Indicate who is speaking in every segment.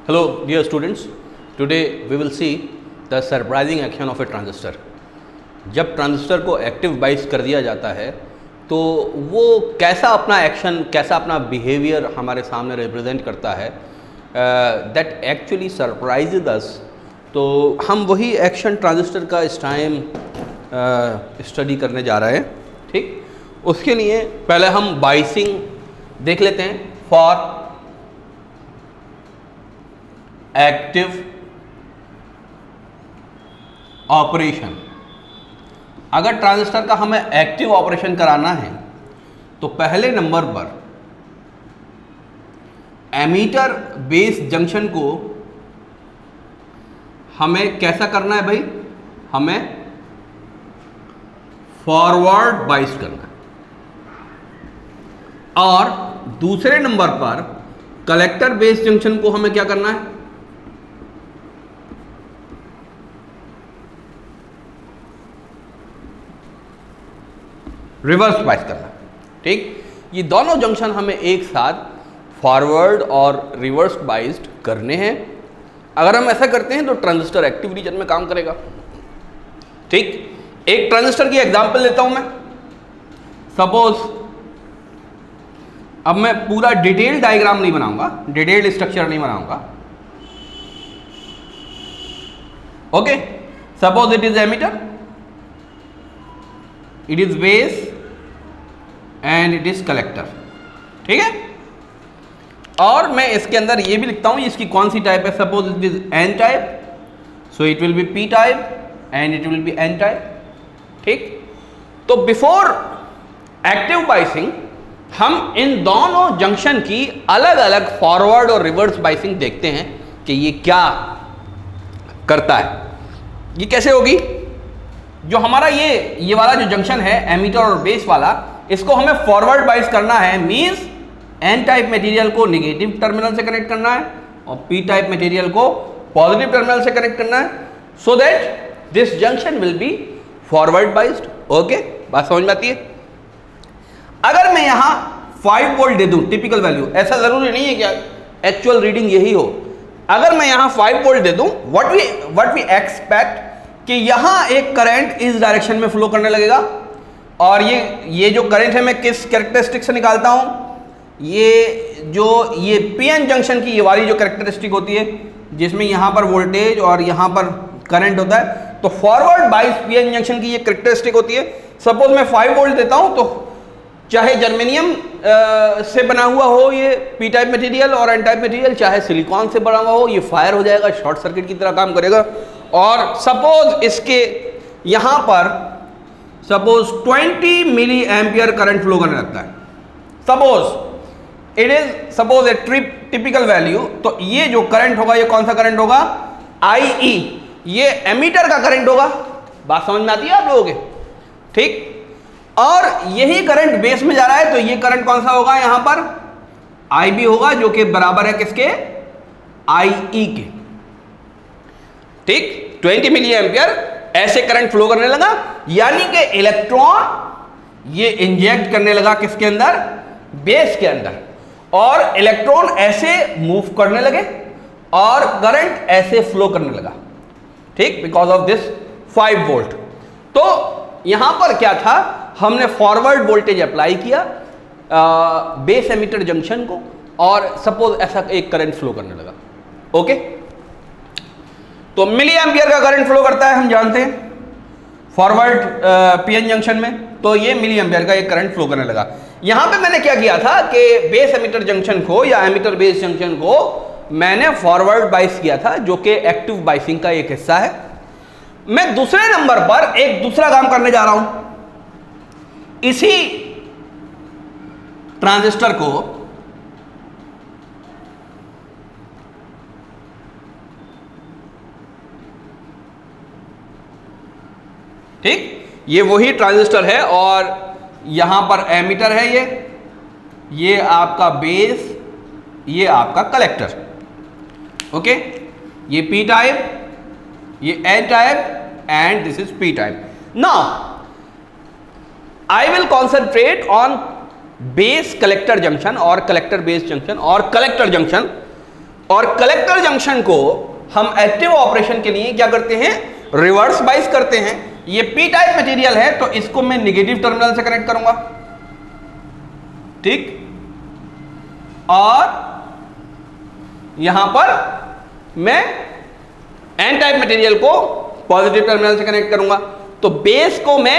Speaker 1: Hello dear students, today we will see the surprising action of a transistor. जब transistor को active bias कर दिया जाता है तो वो कैसा अपना एक्शन, कैसा अपना बिहेवियर हमारे सामने रिप्रेजेंट करता है, दैट एक्चुअली सरप्राइजेज अस. तो हम वही एक्शन ट्रांजिस्टर का इस टाइम स्टडी करने जा रहे हैं. ठीक, उसके लिए पहले हम बाइसिंग देख लेते हैं. फॉर एक्टिव ऑपरेशन, अगर ट्रांजिस्टर का हमें एक्टिव ऑपरेशन कराना है तो पहले नंबर पर एमीटर बेस जंक्शन को हमें कैसा करना है भाई, हमें फॉरवर्ड बाइस करना है. और दूसरे नंबर पर कलेक्टर बेस जंक्शन को हमें क्या करना है, रिवर्स बाइस करना. ठीक, ये दोनों जंक्शन हमें एक साथ फॉरवर्ड और रिवर्स बाइस्ड करने हैं. अगर हम ऐसा करते हैं तो ट्रांजिस्टर एक्टिव रीजन में काम करेगा. ठीक, एक ट्रांजिस्टर की एग्जांपल लेता हूं मैं. सपोज, अब मैं पूरा डिटेल डायग्राम नहीं बनाऊंगा, डिटेल्ड स्ट्रक्चर नहीं बनाऊंगा. Okay, suppose it is emitter, it is base and it is collector. ठीक है, और मैं इसके अंदर ये भी लिखता हूं इसकी कौन सी टाइप है. Suppose it is N type, so it will be P type and it will be N type. ठीक, तो बिफोर एक्टिव बाइसिंग हम इन दोनों जंक्शन की अलग अलग फॉरवर्ड और रिवर्स बाइसिंग देखते हैं कि ये क्या करता है. ये कैसे होगी, जो हमारा ये वाला जो जंक्शन है एमीटर और बेस वाला, इसको हमें फॉरवर्ड बाइस करना है. मींस एन टाइप मटेरियल को नेगेटिव टर्मिनल से कनेक्ट करना है और पी टाइप मटेरियल को पॉजिटिव टर्मिनल से कनेक्ट करना है, so that this junction will be forward biased. Okay, बात समझ में आती है. अगर मैं यहां 5 वोल्ट दे दूं, टिपिकल वैल्यू, ऐसा जरूरी नहीं है कि एक्चुअल रीडिंग यही हो. अगर मैं यहां 5 वोल्ट दे दूं, व्हाट वी एक्सपेक्ट कि यहां एक करंट इस डायरेक्शन में फ्लो करने लगेगा. और ये जो करंट है मैं किस कैरेक्टरिस्टिक से निकालता हूं, ये पीएन जंक्शन की ये वाली जो कैरेक्टरिस्टिक होती है जिसमें यहां पर वोल्टेज और यहां पर करंट होता है, तो फॉरवर्ड बाइस पीएन जंक्शन की ये कैरेक्टरिस्टिक होती है. सपोज मैं 5 वोल्ट देता हूं तो चाहे जर्मेनियम से बना हुआ हो ये पी टाइप मटेरियल और एन टाइप मटेरियल, चाहे सिलिकॉन से बना हुआ हो, ये फायर हो जाएगा, शॉर्ट सर्किट की तरह काम करेगा. और सपोज इसके यहां पर suppose 20 milli ampere current flow करने लगता है. Suppose it is suppose a typical value, तो ये जो करंट होगा ये कौन सा करंट होगा, IE, ये एमीटर का करंट होगा. बात समझ में आती है आप लोगों के. ठीक, और यही करंट बेस में जा रहा है तो ये करंट कौन सा होगा, यहां पर IB होगा, जो कि बराबर है किसके, IE के. ठीक, 20 मिली एम्पियर ऐसे करंट फ्लो करने लगा, यानी कि इलेक्ट्रॉन ये इंजेक्ट करने लगा किसके अंदर, बेस के अंदर, और इलेक्ट्रॉन ऐसे मूव करने लगे और करंट ऐसे फ्लो करने लगा. ठीक, बिकॉज ऑफ दिस 5 वोल्ट. तो यहां पर क्या था, हमने फॉरवर्ड वोल्टेज अप्लाई किया बेस एमीटर जंक्शन को, और सपोज ऐसा एक करंट फ्लो करने लगा. ओके, तो मिली एम्पियर का करंट फ्लो करता है, हम जानते हैं फॉरवर्ड पीएन जंक्शन में, तो ये मिली एम्पियर का एक करंट फ्लो करने लगा. यहां पे मैंने क्या किया था कि बेस एमीटर जंक्शन को या एमीटर बेस जंक्शन को मैंने फॉरवर्ड बाइस किया था, जो कि एक्टिव बाइसिंग का एक हिस्सा है. मैं दूसरे नंबर पर एक दूसरा काम करने जा रहा हूं. इसी ट्रांजिस्टर को ठीक, ये वही ट्रांजिस्टर है और यहां पर एमीटर है, ये आपका बेस, ये आपका कलेक्टर. ओके, ये पी टाइप, ये N type and this is P type. Now I will concentrate on base collector junction or collector base junction or collector junction और कलेक्टर जंक्शन को हम एक्टिव ऑपरेशन के लिए क्या करते हैं, रिवर्स बाइस करते हैं। ये पी टाइप मटेरियल है तो इसको मैं निगेटिव टर्मिनल से कनेक्ट करूंगा, ठीक, और यहां पर मैं एन टाइप मटेरियल को पॉजिटिव टर्मिनल से कनेक्ट करूंगा। तो बेस को मैं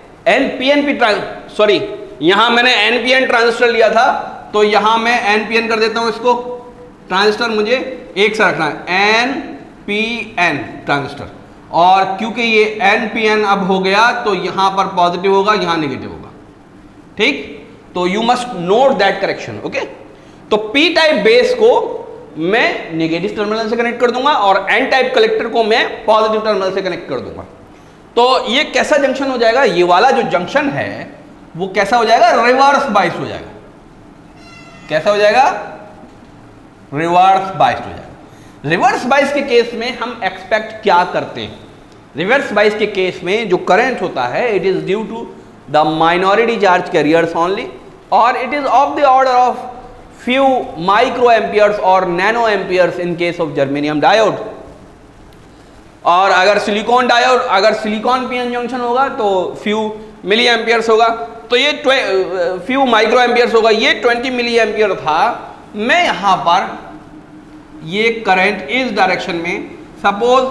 Speaker 1: सॉरी यहां मैंने एनपीएन ट्रांजिस्टर लिया था, तो यहां मैं एनपीएन कर देता हूं। इसको ट्रांजिस्टर मुझे एक से रखना है, एनपीएन ट्रांजिस्टर, और क्योंकि ये एनपीएन अब हो गया तो यहां पर पॉजिटिव होगा, यहां नेगेटिव होगा, ठीक। तो you must note that correction, okay. तो पी टाइप बेस को मैं नेगेटिव टर्मिनल से कनेक्ट कर दूंगा और एन टाइप कलेक्टर को मैं पॉजिटिव टर्मिनल से कनेक्ट कर दूंगा। तो ये कैसा जंक्शन हो जाएगा, ये वाला जो जंक्शन है वो कैसा हो जाएगा, रिवर्स बाइस हो जाएगा। कैसा हो जाएगा, रिवर्स बाइस हो जाएगा। रिवर्स बाइस के केस में हम एक्सपेक्ट क्या करते हैं, रिवर्स बाइस के केस में जो करंट होता है it is due to the minority charge carriers only, और it is of the order of few microamperes or nanoamperes in case of germanium diode। और अगर सिलिकॉन डायोड, अगर सिलिकॉन पीएन जंक्शन होगा तो few मिली amperes होगा, तो ये few micro amperes होगा। ये 20 मिली एम्पियर था। मैं यहां पर ये करंट इस डायरेक्शन में सपोज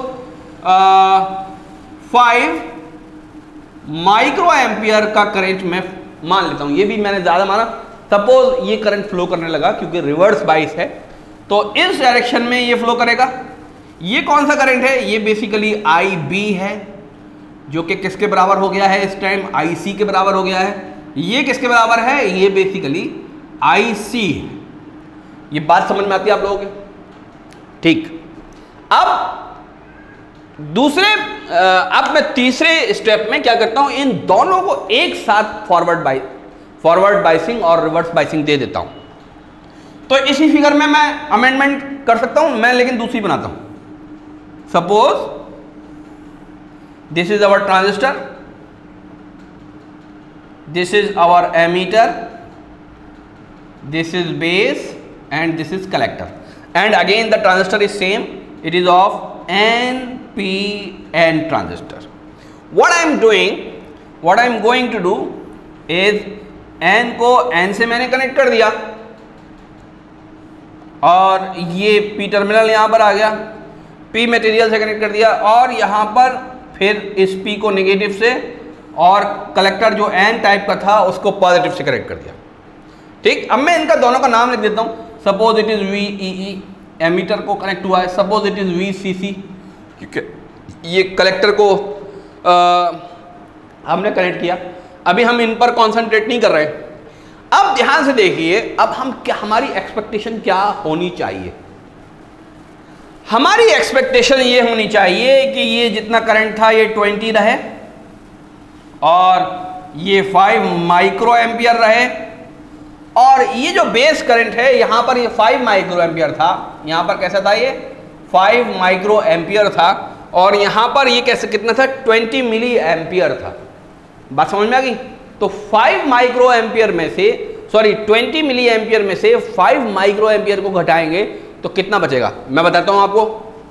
Speaker 1: 5 माइक्रो एम्पियर का करंट मैं मान लेता हूं, ये भी मैंने ज्यादा माना। सपोज ये करंट फ्लो करने लगा क्योंकि रिवर्स बाइस है, तो इस डायरेक्शन में ये फ्लो करेगा। ये कौन सा करंट है, ये बेसिकली IB है, जो कि किसके बराबर हो गया है इस टाइम, IC के बराबर हो गया है। ये किसके बराबर है, ये बेसिकली IC है। ये बात समझ में आती है आप लोगों के, ठीक। अब अब मैं तीसरे स्टेप में क्या करता हूं, इन दोनों को एक साथ फॉरवर्ड बाइसिंग और रिवर्स बाइसिंग दे देता हूं। तो इसी फिगर में मैं अमेंडमेंट कर सकता हूं, मैं लेकिन दूसरी बनाता हूं। Suppose this is our transistor, this is our emitter, this is base and this is collector, and again the transistor is same, it is of NPN transistor. What I am going to do is N को N से मैंने connect कर दिया और ये P terminal यहाँ पर आ गया, P मटेरियल से कनेक्ट कर दिया, और यहाँ पर फिर इस P को नेगेटिव से और कलेक्टर जो N टाइप का था उसको पॉजिटिव से कनेक्ट कर दिया, ठीक। अब मैं इनका दोनों का नाम लिख देता हूँ। Suppose it is VEE, emitter को कनेक्ट हुआ है। सपोज इट इज VCC, क्योंकि ये कलेक्टर को हमने कनेक्ट किया। अभी हम इन पर कॉन्सेंट्रेट नहीं कर रहे। अब ध्यान से देखिए, अब हम क्या, हमारी एक्सपेक्टेशन क्या होनी चाहिए। हमारी एक्सपेक्टेशन ये होनी चाहिए कि ये जितना करंट था ये 20 रहे और ये 5 माइक्रो एम्पियर रहे, और ये जो बेस करंट है यहाँ पर ये 5 माइक्रो एम्पियर था, यहाँ पर कैसा था, ये 5 माइक्रो एम्पियर था, और यहाँ पर ये कैसे कितना था, 20 मिली एम्पियर था। बात समझ में आ गई। तो 5 माइक्रो एम्पियर में से 20 मिली एम्पियर में से 5 माइक्रो एम्पियर को घटाएंगे तो कितना बचेगा, मैं बताता हूँ आपको।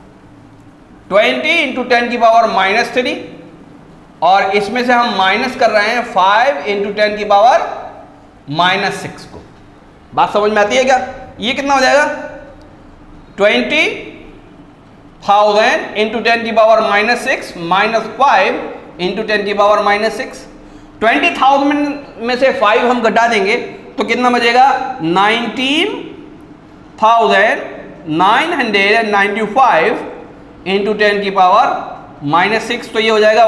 Speaker 1: 20 × 10 की पावर -3, और इसमें से हम माइनस कर रहे हैं 5 × 10 की पावर -6 को। बात समझ में आती है क्या। ये कितना हो जाएगा, 20,000 × 10 की पावर -6 माइनस 5 × 10 की पावर -6। 20,000 में से 5 हम घटा देंगे तो कितना बचेगा, 19,995 × 10 की पावर -6। तो ये हो जाएगा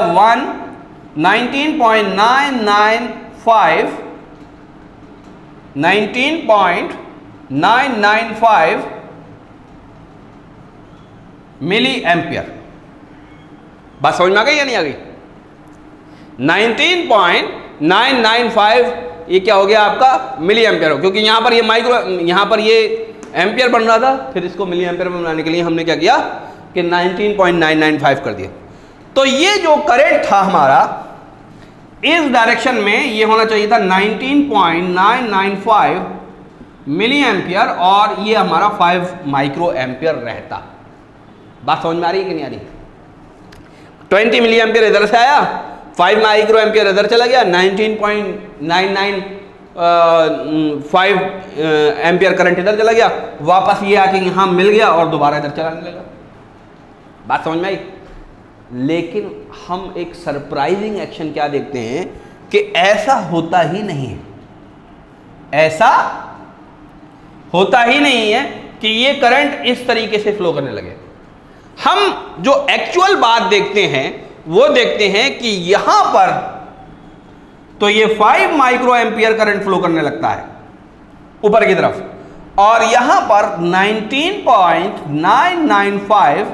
Speaker 1: 19.995 मिली एम्पियर। बात समझ में आ गई या नहीं आ गई। 19.995 ये क्या हो गया आपका, मिली एम्पियर हो, क्योंकि यहाँ पर ये यहाँ पर ये एम्पियर बन रहा था, फिर इसको मिली एम्पियर में बनाने के लिए हमने क्या किया कि 19.995 कर दिया। तो ये जो करंट था हमारा इस डायरेक्शन में ये होना चाहिए था 19.995 मिली एम्पियर और ये हमारा 5 माइक्रो एम्पियर रहता। बात समझ में आ रही है कि नहीं आ रही? 20 मिली एम्पियर इधर से आया, 5 माइक्रो एम्पियर इधर चला गया, 19.995 एम्पियर करंट इधर चला गया, वापस ये आके यहाँ मिल गया और दोबारा इधर चलाने लगा। बात समझ में आई? लेकिन हम एक सरप्राइजिंग एक्शन क्या देखते हैं कि ऐसा होता ही नहीं है, ऐसा होता ही नहीं है कि ये करंट इस तरीके से फ्लो करने लगे। हम जो एक्चुअल बात देखते हैं वो देखते हैं कि यहां पर तो ये 5 माइक्रो एम्पियर करंट फ्लो करने लगता है ऊपर की तरफ, और यहां पर 19.995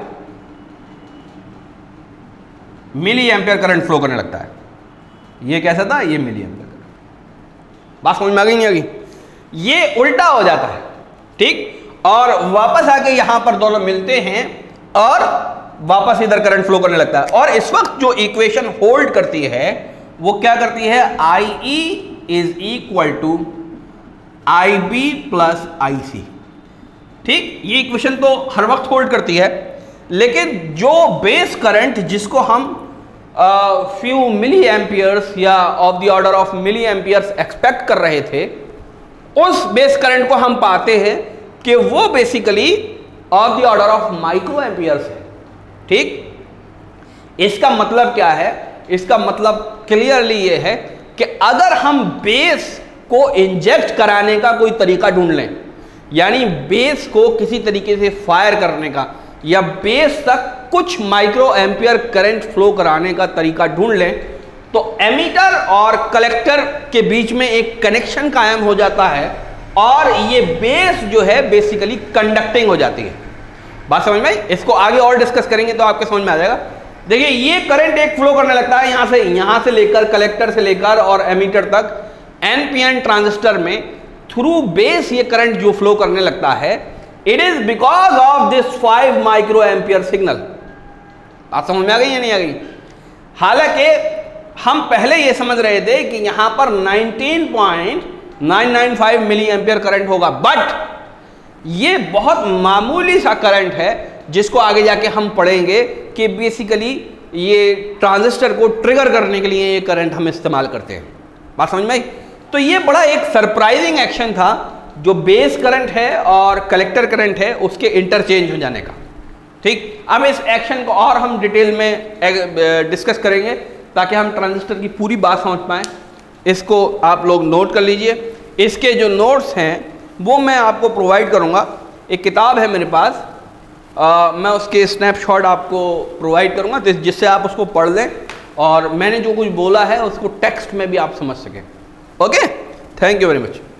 Speaker 1: मिली एम्पियर करंट फ्लो करने लगता है। ये कैसा था? ये मिली एम्पियर करंट। बात समझ में आ गई नहीं आ गई? ये उल्टा हो जाता है, ठीक, और वापस आके यहां पर दोनों मिलते हैं और वापस इधर करंट फ्लो करने लगता है। और इस वक्त जो इक्वेशन होल्ड करती है वो क्या करती है? IE is equal to IB plus IC, ठीक। ये इक्वेशन तो हर वक्त होल्ड करती है, लेकिन जो बेस करंट जिसको हम फ्यू मिली एम्पियर्स या of the order of milli amperes expect कर रहे थे, उस बेस करंट को हम पाते हैं कि वो basically of the order of micro amperes है, ठीक। इसका मतलब क्या है? इसका मतलब क्लियरली ये है कि अगर हम बेस को इंजेक्ट कराने का कोई तरीका ढूंढ लें, यानी बेस को किसी तरीके से फायर करने का या बेस तक कुछ माइक्रो एम्पियर करंट फ्लो कराने का तरीका ढूंढ लें, तो एमीटर और कलेक्टर के बीच में एक कनेक्शन कायम हो जाता है और ये बेस जो है बेसिकली कंडक्टिंग हो जाती है। बात समझ में आई? इसको आगे और डिस्कस करेंगे तो आपके समझ में आ जाएगा। देखिए, ये करंट एक फ्लो करने लगता है यहां से लेकर कलेक्टर से लेकर और एमीटर तक। एनपीएन ट्रांजिस्टर में थ्रू बेस ये करंट जो फ्लो करने लगता है, it is because of this 5 micro ampere signal. बात समझ में आ गई या नहीं आ गई? हालांकि हम पहले ये समझ रहे थे कि यहां पर 19.995 मिली एम्पियर करंट होगा, बट ये बहुत मामूली सा करंट है जिसको आगे जाके हम पढ़ेंगे कि बेसिकली ये ट्रांजिस्टर को ट्रिगर करने के लिए ये करंट हम इस्तेमाल करते हैं। बात समझ में आई? तो ये बड़ा एक सरप्राइजिंग एक्शन था जो बेस करंट है और कलेक्टर करंट है उसके इंटरचेंज हो जाने का, ठीक। अब इस एक्शन को और हम डिटेल में डिस्कस करेंगे ताकि हम ट्रांजिस्टर की पूरी बात समझ पाएँ। इसको आप लोग नोट कर लीजिए। इसके जो नोट्स हैं वो मैं आपको प्रोवाइड करूँगा। एक किताब है मेरे पास, मैं उसके स्नैपशॉट आपको प्रोवाइड करूँगा जिससे आप उसको पढ़ लें और मैंने जो कुछ बोला है उसको टेक्स्ट में भी आप समझ सकें। Okay, thank you very much.